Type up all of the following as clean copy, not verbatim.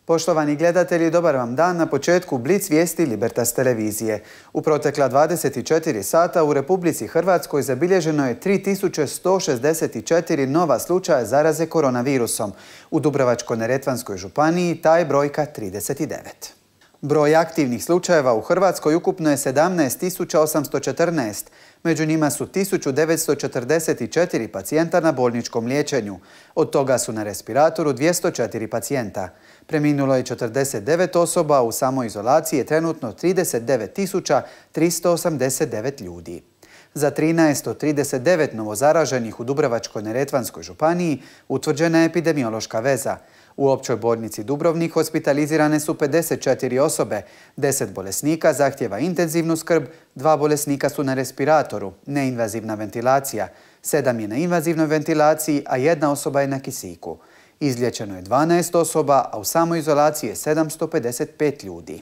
Poštovani gledatelji, dobar vam dan na početku Blic vijesti Libertas televizije. U protekla 24 sata u Republici Hrvatskoj zabilježeno je 3164 nova slučaja zaraze koronavirusom. U Dubrovačko-neretvanskoj županiji ta je brojka 39. Broj aktivnih slučajeva u Hrvatskoj ukupno je 17.814. Među njima su 1944 pacijenta na bolničkom liječenju. Od toga su na respiratoru 204 pacijenta. Preminulo je 49 osoba, u samoizolaciji je trenutno 39.389 ljudi. Za 13 od 39 novozaraženih u Dubrovačko-neretvanskoj županiji utvrđena je epidemiološka veza. U općoj bolnici Dubrovnik hospitalizirane su 54 osobe, 10 bolesnika zahtjeva intenzivnu skrb, 2 bolesnika su na respiratoru, neinvazivna ventilacija, 7 je na invazivnoj ventilaciji, a 1 osoba je na kisiku. Izliječeno je 12 osoba, a u samoizolaciji je 755 ljudi.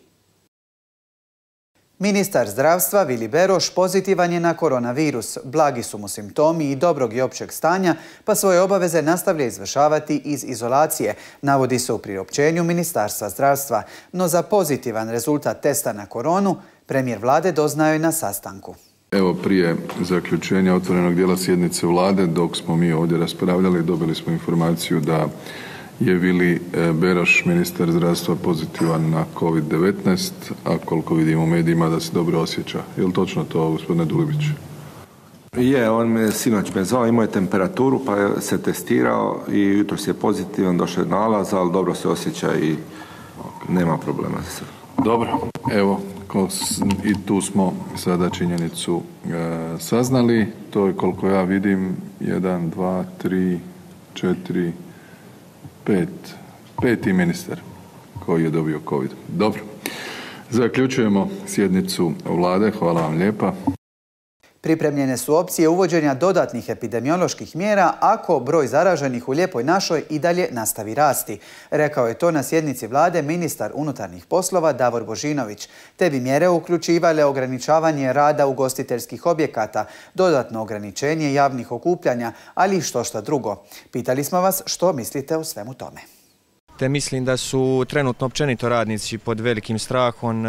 Ministar zdravstva Vili Beroš pozitivan je na koronavirus. Blagi su mu simptomi i dobrog i općeg stanja, pa svoje obaveze nastavlja izvršavati iz izolacije, navodi se u priopćenju Ministarstva zdravstva. No za pozitivan rezultat testa na koronu, premijer vlade doznao je na sastanku. Evo, prije zaključenja otvorenog dijela sjednice vlade, dok smo mi ovdje raspravljali, dobili smo informaciju da je Vili Beroš, ministar zdravstva, pozitivan na COVID-19, a koliko vidimo u medijima da se dobro osjeća. Je li točno to, gospodine Dulibić? Je, on me sinoć zvao, imao je temperaturu pa se testirao i jutros je pozitivan, došao je nalaz, ali dobro se osjeća i nema problema. Dobro, evo, i tu smo sada činjenicu saznali. To je, koliko ja vidim, 1, 2, 3, 4, 5. Peti ministar koji je dobio COVID. Dobro. Zaključujemo sjednicu vlade. Hvala vam lijepa. Pripremljene su opcije uvođenja dodatnih epidemioloških mjera ako broj zaraženih u Lijepoj našoj i dalje nastavi rasti. Rekao je to na sjednici vlade ministar unutarnjih poslova Davor Božinović. Te bi mjere uključivale ograničavanje rada ugostiteljskih objekata, dodatno ograničenje javnih okupljanja, ali i što drugo. Pitali smo vas što mislite o svemu tome. Te mislim da su trenutno općenito radnici pod velikim strahom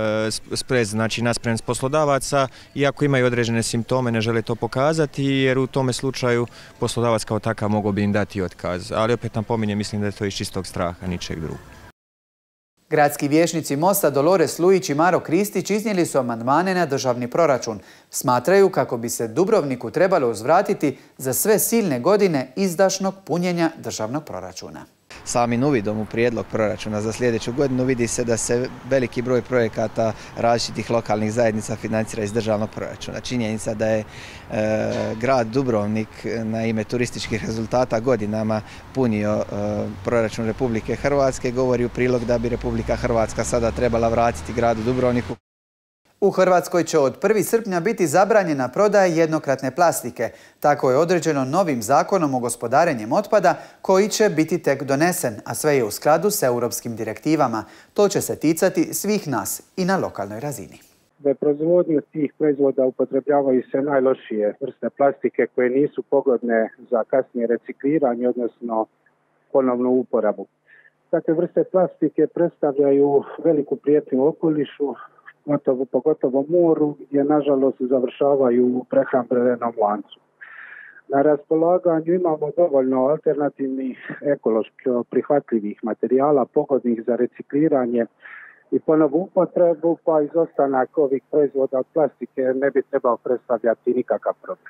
naspram poslodavaca, iako imaju određene simptome, ne žele to pokazati, jer u tome slučaju poslodavac kao takav mogao bi im dati otkaz. Ali opet napominjem, mislim da je to iz čistog straha, ničeg drugog. Gradski vijećnici Mosta Dolores Lujić i Maro Kristić iznijeli su amandmane na državni proračun. Smatraju kako bi se Dubrovniku trebalo uzvratiti za sve silne godine izdašnog punjenja državnog proračuna. Samim uvidom u prijedlog proračuna za sljedeću godinu vidi se da se veliki broj projekata različitih lokalnih zajednica financira iz državnog proračuna. Činjenica da je grad Dubrovnik na ime turističkih rezultata godinama punio proračun Republike Hrvatske govori u prilog da bi Republika Hrvatska sada trebala vratiti gradu Dubrovniku. U Hrvatskoj će od 1. srpnja biti zabranjena prodaja jednokratne plastike. Tako je određeno novim zakonom o gospodarenjem otpada koji će biti tek donesen, a sve je u skladu s europskim direktivama. To će se ticati svih nas i na lokalnoj razini. Za proizvodnju tih proizvoda upotrebljavaju se najlošije vrste plastike koje nisu pogodne za kasnije recikliranje, odnosno ponovnu uporabu. Takve vrste plastike predstavljaju veliku prijetnju okolišu, pogotovo moru, gdje nažalost završavaju u prehrambenom lancu. Na raspolaganju imamo dovoljno alternativnih ekološki prihvatljivih materijala pogodnih za recikliranje i ponovu upotrebu, pa izostanak ovih proizvoda od plastike ne bi trebao predstavljati nikakav problem.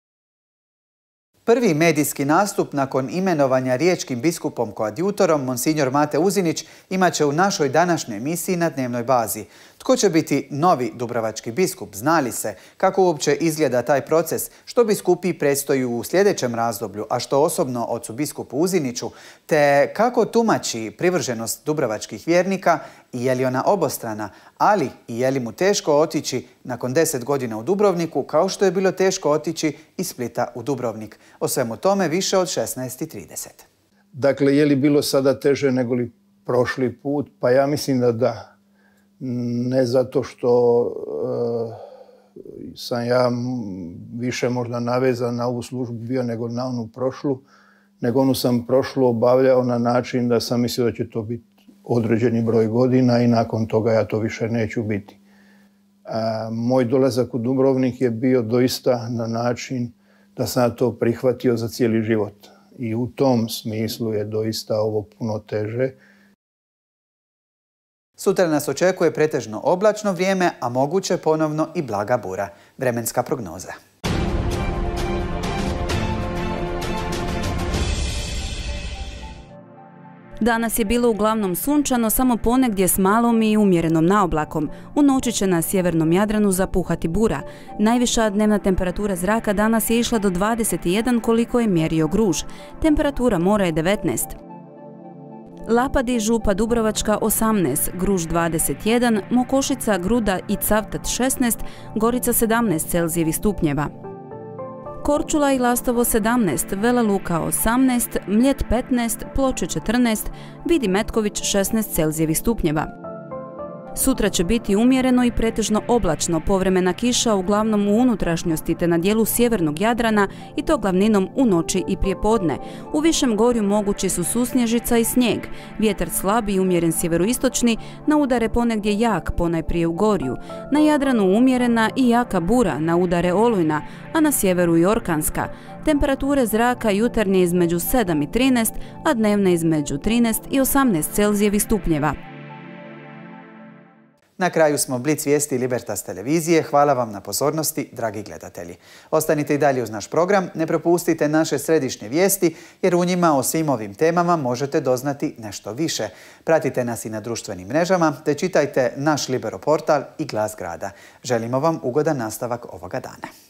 Prvi medijski nastup nakon imenovanja riječkim biskupom koadjutorom Monsignor Mate Uzinić imaće u našoj današnjoj emisiji na dnevnoj bazi. Tko će biti novi dubrovački biskup? Zna li se kako uopće izgleda taj proces? Što biskupi predstoji u sljedećem razdoblju, a što osobno ocu biskupu Uziniću? Te kako tumači privrženost dubrovačkih vjernika i je li ona obostrana, ali i je li mu teško otići nakon 10 godina u Dubrovniku, kao što je bilo teško otići iz Splita u Dubrovnik. O svemu tome više od 16:30. Dakle, je li bilo sada teže nego li prošli put? Pa ja mislim da da. Ne zato što sam ja više možda navezan na ovu službu bio nego na onu prošlu, nego onu sam prošlu obavljao na način da sam mislio da će to biti određeni broj godina i nakon toga ja to više neću biti. Moj dolazak u Dubrovnik je bio doista na način da sam to prihvatio za cijeli život. I u tom smislu je doista ovo puno teže. Sutra nas očekuje pretežno oblačno vrijeme, a moguće ponovno i blaga bura. Vremenska prognoza. Danas je bilo uglavnom sunčano, samo ponegdje s malom i umjerenom naoblakom. U noći će na sjevernom Jadranu zapuhati bura. Najviša dnevna temperatura zraka danas je išla do 21 koliko je mjerio Gruž. Temperatura mora je 19. Lapadi, Župa Dubrovačka 18, Gruž 21, Mokošica, Gruda i Cavtat 16, Gorica 17 Celzijevih stupnjeva. Korčula i Lastovo 17, Vela Luka 18, Mljet 15, Ploče 14, Vidi Metković 16 Celzijevih stupnjeva. Sutra će biti umjereno i pretežno oblačno, povremena kiša uglavnom u unutrašnjosti te na dijelu sjevernog Jadrana i to glavninom u noći i prijepodne. U višem gorju mogući su susnježica i snijeg. Vjetar slab i umjeren sjeveroistočni, na udare ponegdje jak, ponajprije u gorju. Na Jadranu umjerena i jaka bura, na udare olujna, a na sjeveru i orkanska. Temperature zraka jutarnje između 7 i 13, a dnevne između 13 i 18 Celzijevih stupnjeva. Na kraju smo Blic vijesti Libertas televizije. Hvala vam na pozornosti, dragi gledatelji. Ostanite i dalje uz naš program, ne propustite naše središnje vijesti, jer u njima o svim ovim temama možete doznati nešto više. Pratite nas i na društvenim mrežama, te čitajte naš Libero portal i Glas grada. Želimo vam ugodan nastavak ovoga dana.